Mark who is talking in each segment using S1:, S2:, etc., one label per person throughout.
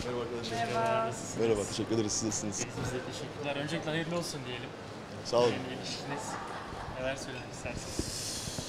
S1: Merhaba arkadaşlar.
S2: Merhaba.
S3: Nasılsınız?
S1: Merhaba, teşekkür ederiz. Siz nasılsınız?
S3: Biz de teşekkürler. Öncelikle hayırlı olsun diyelim.
S1: Sağ olun.
S3: Yeni ilişkiniz. Neler söylemek istersiniz?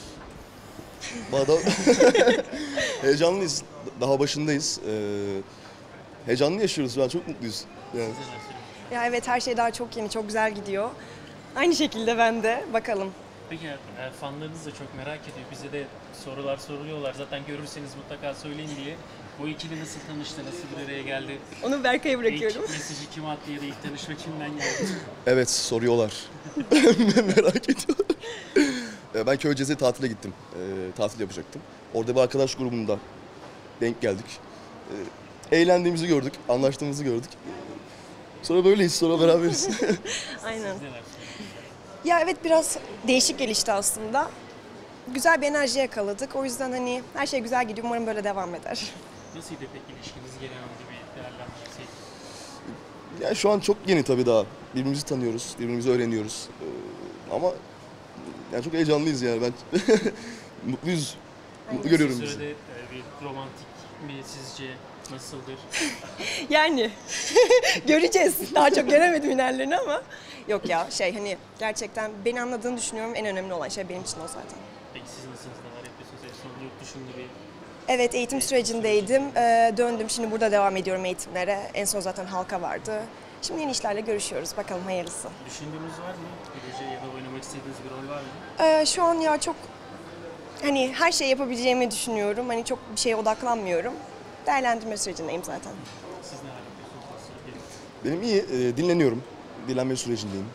S1: Valla heyecanlıyız. Daha başındayız. Heyecanlı yaşıyoruz şu an. Çok mutluyuz. Yani.
S3: Neler söylemek?
S2: Ya evet, her şey daha çok yeni, çok güzel gidiyor. Aynı şekilde ben de. Bakalım.
S3: Peki fanlarınız da çok merak ediyor. Bize de sorular soruyorlar. Zaten görürseniz mutlaka söyleyin diye. Bu ikili nasıl tanıştı, nasıl bir araya geldi?
S2: Onu Berkay'a bırakıyorum.
S3: İlk mesajı kim attı ya da ilk tanışma kimden geldi?
S1: Evet, soruyorlar. Merak ediyorlar. Ben Köyceğiz'e tatile gittim. Tatil yapacaktım. Orada bir arkadaş grubunda denk geldik. Eğlendiğimizi gördük, anlaştığımızı gördük. Sonra böyleyiz, sonra beraberiz.
S2: Aynen.
S3: Neler söyleyeyim?
S2: Ya evet, biraz değişik gelişti aslında. Güzel bir enerji yakaladık. O yüzden hani her şey güzel gidiyor. Umarım böyle devam eder.
S3: Nasıldı peki ilişkiniz genel anlamda bir değerlendirseydik?
S1: Yani şu an çok yeni tabii daha. Birbirimizi tanıyoruz, birbirimizi öğreniyoruz. Ama yani çok heyecanlıyız yani. Ben mutluyuz. Mutlu görüyorum
S3: Kısa
S1: bizi.
S3: sürede bir romantik mi sizce? Nasıldır?
S2: Yani göreceğiz. Daha çok göremedim ilerlerini ama. Yok ya, hani gerçekten beni anladığını düşünüyorum. En önemli olan şey benim için o zaten.
S3: Peki siz nasılsınız? Neler yapıyorsunuz? En son yurt dışında bir
S2: Evet, eğitim sürecindeydim. Döndüm. Şimdi burada devam ediyorum eğitimlere. En son zaten halka vardı. Şimdi yeni işlerle görüşüyoruz. Bakalım hayırlısı.
S3: düşündüğünüz var mı? Proje ya da oynamak istediğiniz bir rol var mı?
S2: Şu an ya çok her şey yapabileceğimi düşünüyorum. Hani çok bir şeye odaklanmıyorum. Değerlendirme sürecindeyim zaten.
S3: Siz neler yapıyorsunuz? Nasıl bir
S1: Benim iyi, dinleniyorum. Dinlenme sürecindeyim.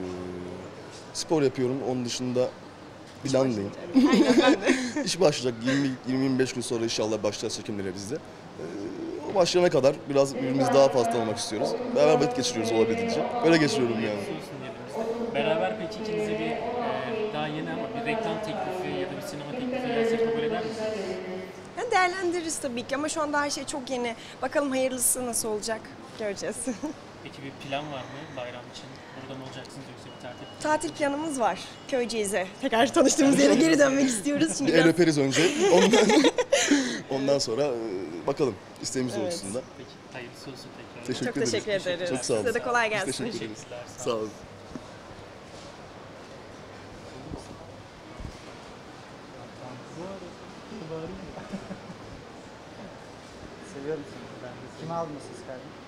S1: Spor yapıyorum. Onun dışında planlıyım.
S2: Aynen, ben de.
S1: İş başlayacak 20-25 gün sonra inşallah başlar çekimlere bizde. O başlayana kadar biraz birbirimizi daha fazla tanımak istiyoruz. Beraber vakit geçiriyoruz olabildiğince. Böyle geçiriyorum yani.
S3: olsun diyelim biz de. Beraber peki ikinize bir daha yeni ama bir reklam teklifi ya da bir sinema teklifi gelse kabul eder misiniz?
S2: Yani değerlendiririz tabii ki ama şu anda her şey çok yeni. Bakalım hayırlısı nasıl olacak, göreceğiz.
S3: Peki bir plan var mı bayram için? Burada mı olacaksınız yoksa bir tatil?
S2: Tatil planımız var. Köyceğiz'e. Tekrar tanıştığımız yere geri dönmek istiyoruz. Çünkü
S1: Bir el
S2: biraz...
S1: öperiz önce. Ondan sonra bakalım isteğimiz
S2: Evet.
S1: doğrultusunda.
S3: Peki hayırlısı olsun tekrar.
S1: Teşekkür
S2: Çok
S1: ederiz.
S2: teşekkür ederiz.
S1: Çok sağ olun.
S2: Size de kolay
S1: Biz
S2: gelsin.
S1: teşekkür ederiz.
S3: Teşekkürler.
S1: Sağ olun.
S4: Seviyorum seni. Kime aldınız siz kardeşim?